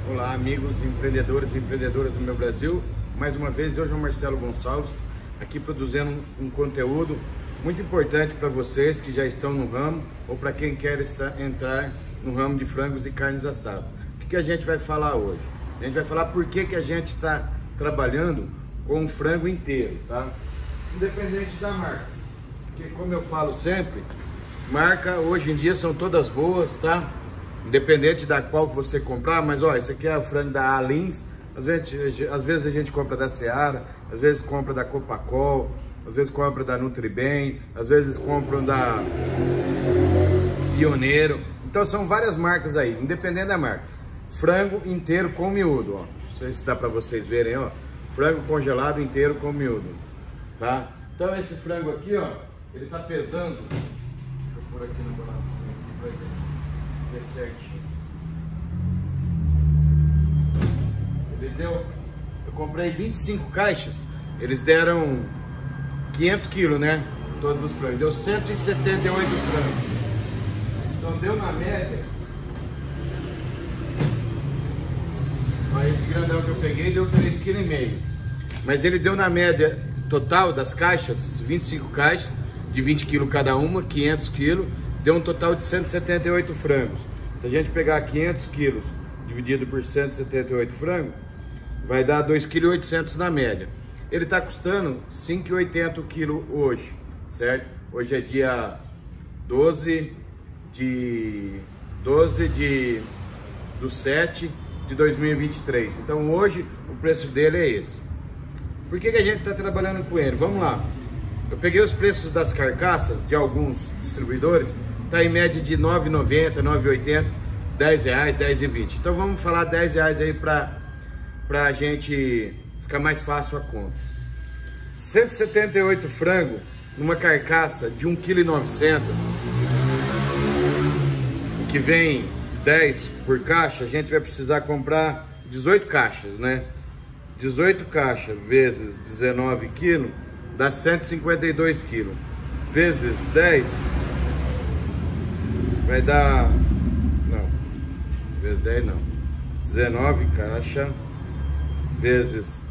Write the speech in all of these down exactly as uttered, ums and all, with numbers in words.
Olá, amigos empreendedores e empreendedoras do meu Brasil. Mais uma vez, hoje é o Marcelo Gonçalves, aqui produzindo um conteúdo muito importante para vocês que já estão no ramo ou para quem quer estar, entrar no ramo de frangos e carnes assadas. O que, que a gente vai falar hoje? A gente vai falar por que, que a gente está trabalhando com um frango inteiro, tá? Independente da marca. Porque, como eu falo sempre, marca hoje em dia são todas boas, tá? Independente da qual você comprar, mas ó, esse aqui é o frango da Alins, às vezes, às vezes a gente compra da Seara, às vezes compra da Copacol, às vezes compra da Nutribem, às vezes compram da Pioneiro. Então são várias marcas aí, independente da marca. Frango inteiro com miúdo, ó. Não sei se dá pra vocês verem, ó. Frango congelado inteiro com miúdo, tá? Então esse frango aqui, ó, ele tá pesando, deixa eu pôr aqui no balancinho aqui pra ver. Certinho. Ele deu, eu comprei vinte e cinco caixas, eles deram quinhentos quilos, né? Todos os frangos, deu cento e setenta e oito frangos. Então deu na média, ó, esse grandão que eu peguei deu três vírgula cinco quilos, mas ele deu na média total das caixas, vinte e cinco caixas de vinte quilos cada uma, quinhentos quilos, deu um total de cento e setenta e oito frangos. Se a gente pegar quinhentos quilos dividido por cento e setenta e oito frangos, vai dar dois vírgula oitocentos quilos na média. Ele está custando cinco reais e oitenta centavos o quilo hoje, certo? Hoje é dia doze de doze de do sete de dois mil e vinte e três. Então hoje o preço dele é esse. Por que que a gente está trabalhando com ele? Vamos lá. Eu peguei os preços das carcaças de alguns distribuidores, tá em média de nove reais e noventa centavos, nove reais e oitenta centavos, dez reais, dez reais e vinte centavos. Então vamos falar dez reais aí para pra gente ficar mais fácil a conta. cento e setenta e oito frango numa carcaça de um vírgula nove quilos, que vem dez por caixa, a gente vai precisar comprar dezoito caixas, né? dezoito caixas vezes dezenove quilos dá cento e cinquenta e dois quilos, vezes dez vai dar, não, vezes dez não, dezenove caixa vezes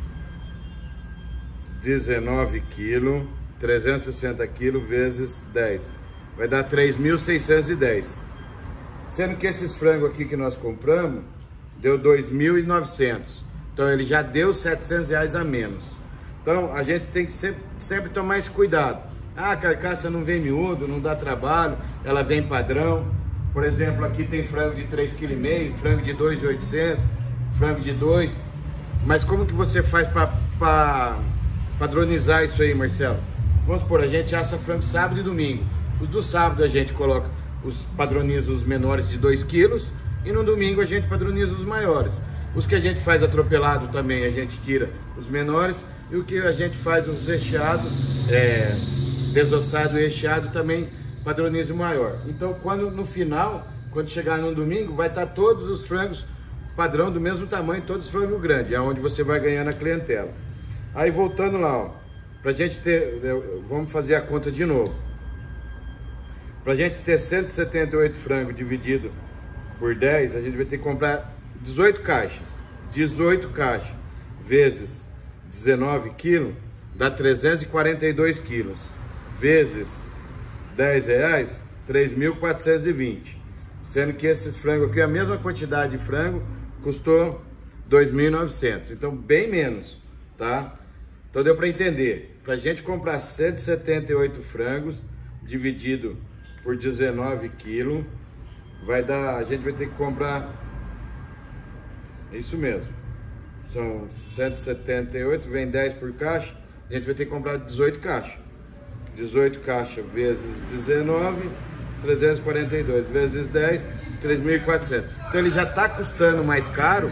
dezenove quilos, trezentos e sessenta quilos vezes dez, vai dar três mil seiscentos e dez, sendo que esses frangos aqui que nós compramos deu dois mil e novecentos, então ele já deu setecentos reais a menos. Então a gente tem que sempre, sempre tomar esse cuidado. Ah, a carcaça não vem miúdo, não dá trabalho, ela vem padrão. Por exemplo, aqui tem frango de três vírgula cinco quilos, frango de dois mil e oitocentos, frango de dois. Mas como que você faz para padronizar isso aí, Marcelo? Vamos supor, a gente assa frango sábado e domingo. Os do sábado a gente coloca, os, padroniza os menores de dois quilos e no domingo a gente padroniza os maiores. Os que a gente faz atropelado também a gente tira os menores. E o que a gente faz, os recheados, é, desossado e recheado, também padroniza o maior. Então, quando no final, quando chegar no domingo, vai estar todos os frangos padrão do mesmo tamanho, todos os frangos grandes, é onde você vai ganhar na clientela. Aí, voltando lá, ó, pra gente ter, vamos fazer a conta de novo. Pra gente ter cento e setenta e oito frangos dividido por dez, a gente vai ter que comprar dezoito caixas. dezoito caixas vezes dezenove quilos dá trezentos e quarenta e dois quilos, vezes dez reais, três mil quatrocentos e vinte, sendo que esses frangos aqui, a mesma quantidade de frango custou dois mil e novecentos, então bem menos, tá? Então deu para entender, para a gente comprar cento e setenta e oito frangos dividido por dezenove quilos, vai dar, a gente vai ter que comprar, é isso mesmo, são cento e setenta e oito, vem dez por caixa, a gente vai ter que comprar dezoito caixas. dezoito caixas vezes dezenove, trezentos e quarenta e dois, vezes dez, três mil e quatrocentos. Então ele já está custando mais caro.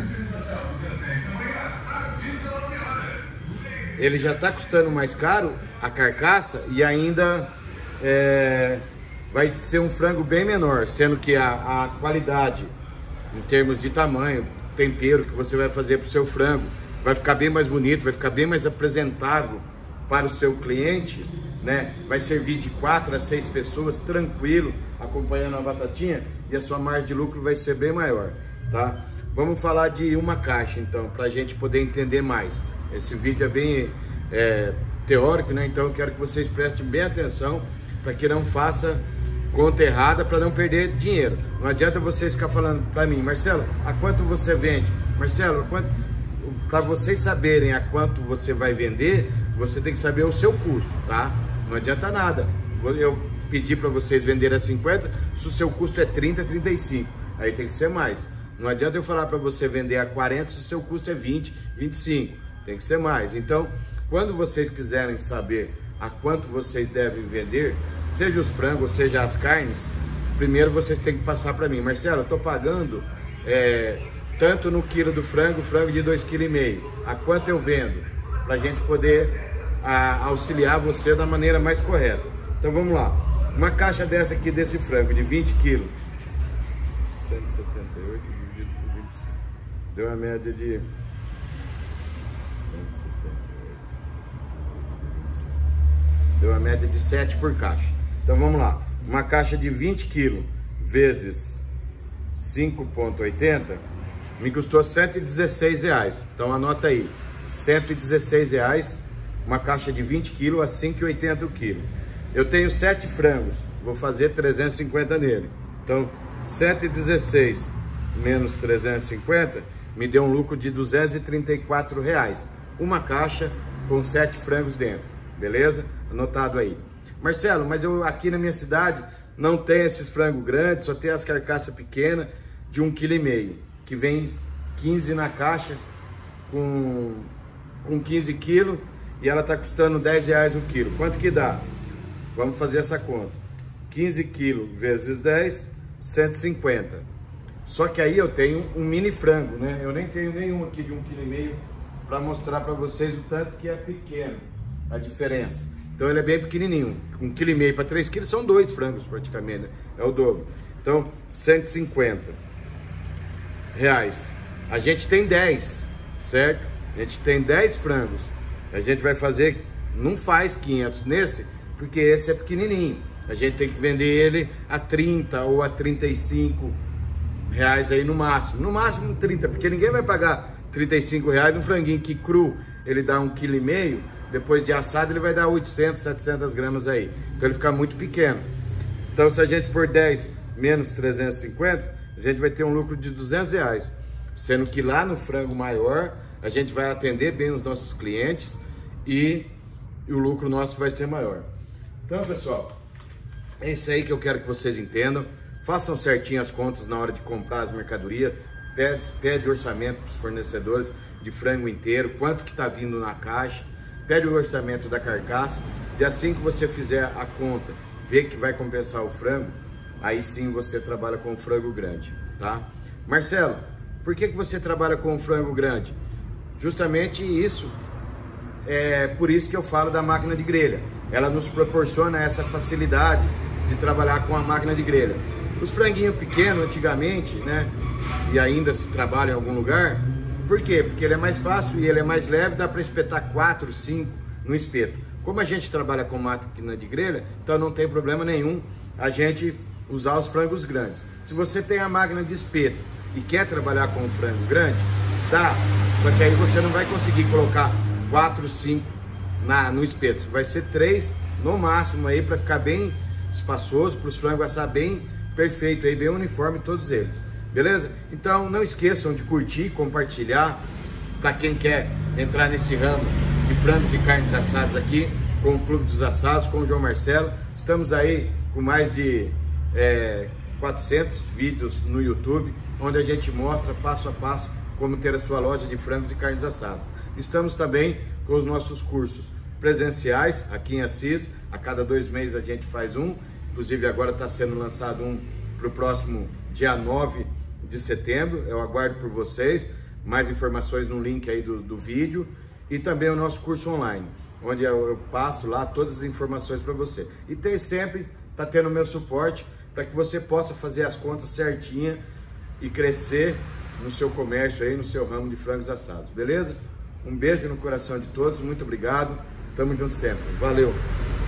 Ele já está custando mais caro a carcaça e ainda é, vai ser um frango bem menor, sendo que a, a qualidade, em termos de tamanho, tempero que você vai fazer para o seu frango, vai ficar bem mais bonito, vai ficar bem mais apresentável para o seu cliente, né? Vai servir de quatro a seis pessoas tranquilo, acompanhando a batatinha, e a sua margem de lucro vai ser bem maior, tá? Vamos falar de uma caixa, então, para a gente poder entender mais. Esse vídeo é bem é, teórico, né? Então eu quero que vocês prestem bem atenção para que não faça conta errada, para não perder dinheiro. Não adianta vocês ficar falando para mim, Marcelo, a quanto você vende? Marcelo, a quanto... Para vocês saberem a quanto você vai vender, você tem que saber o seu custo, tá? Não adianta nada eu pedir para vocês venderem a cinquenta, se o seu custo é trinta, trinta e cinco, aí tem que ser mais. Não adianta eu falar para você vender a quarenta, se o seu custo é vinte, vinte e cinco, tem que ser mais. Então, quando vocês quiserem saber a quanto vocês devem vender, seja os frangos, seja as carnes, primeiro vocês têm que passar para mim, Marcelo, eu tô pagando é, tanto no quilo do frango, frango de dois vírgula cinco quilos, a quanto eu vendo, para a gente poder a, auxiliar você da maneira mais correta. Então vamos lá, uma caixa dessa aqui, desse frango de vinte quilos, cento e setenta e oito dividido por vinte e cinco, deu uma média de cento e setenta e oito, deu uma média de sete por caixa. Então vamos lá, uma caixa de vinte quilos vezes cinco vírgula oitenta me custou cento e dezesseis reais. Então anota aí, cento e dezesseis reais, uma caixa de vinte quilos a cinco vírgula oitenta o quilo. Eu tenho sete frangos, vou fazer trezentos e cinquenta nele. Então cento e dezesseis menos trezentos e cinquenta me deu um lucro de duzentos e trinta e quatro reais. Uma caixa com sete frangos dentro, beleza? Anotado aí. Marcelo, mas eu aqui na minha cidade não tem esses frangos grandes, só tem as carcaças pequenas de um vírgula cinco quilo, que vem quinze na caixa com, com quinze quilos e ela tá custando dez reais o quilo. Quanto que dá? Vamos fazer essa conta. quinze quilos vezes dez, cento e cinquenta. Só que aí eu tenho um mini frango, né? Eu nem tenho nenhum aqui de um vírgula cinco quilo para mostrar para vocês o tanto que é pequeno a diferença. Então ele é bem pequenininho. um vírgula cinco quilos para três quilos são dois frangos praticamente, né? É o dobro. Então cento e cinquenta reais. A gente tem dez, certo? A gente tem dez frangos. A gente vai fazer, não faz quinhentos nesse, porque esse é pequenininho. A gente tem que vender ele a trinta ou a trinta e cinco reais aí no máximo. No máximo trinta, porque ninguém vai pagar trinta e cinco reais num franguinho que cru, ele dá um vírgula cinco quilos, depois de assado ele vai dar oitocentas, setecentas gramas aí. Então ele fica muito pequeno. Então se a gente pôr dez menos trezentos e cinquenta, a gente vai ter um lucro de duzentos reais. Sendo que lá no frango maior, a gente vai atender bem os nossos clientes e, e o lucro nosso vai ser maior. Então, pessoal, é isso aí que eu quero que vocês entendam. Façam certinho as contas na hora de comprar as mercadorias. Pede, pede orçamento para os fornecedores de frango inteiro, quantos que está vindo na caixa. Pede o orçamento da carcaça. E assim que você fizer a conta, ver que vai compensar o frango, aí sim você trabalha com frango grande, tá? Marcelo, por que que você trabalha com frango grande? Justamente isso, é por isso que eu falo da máquina de grelha. Ela nos proporciona essa facilidade de trabalhar com a máquina de grelha. Os franguinhos pequenos, antigamente, né, e ainda se trabalha em algum lugar, por quê? Porque ele é mais fácil e ele é mais leve, dá para espetar quatro, cinco no espeto. Como a gente trabalha com máquina de grelha, então não tem problema nenhum a gente usar os frangos grandes. Se você tem a máquina de espeto e quer trabalhar com um frango grande, dá, só que aí você não vai conseguir colocar quatro, cinco na, no espeto, vai ser três no máximo aí para ficar bem espaçoso, para os frangos assar bem perfeito aí, bem uniforme todos eles, beleza? Então não esqueçam de curtir, compartilhar, para quem quer entrar nesse ramo de frangos e carnes assadas aqui com o Clube dos Assados, com o João Marcelo. Estamos aí com mais de é, quatrocentos vídeos no YouTube, onde a gente mostra passo a passo como ter a sua loja de frangos e carnes assadas. Estamos também com os nossos cursos presenciais aqui em Assis. A cada dois meses a gente faz um, inclusive agora está sendo lançado um para o próximo dia nove de setembro. Eu aguardo por vocês, mais informações no link aí do, do vídeo, e também o nosso curso online, onde eu, eu passo lá todas as informações para você. E tem sempre, está tendo o meu suporte para que você possa fazer as contas certinha e crescer no seu comércio aí, no seu ramo de frangos assados, beleza? Um beijo no coração de todos, muito obrigado, tamo junto sempre, valeu!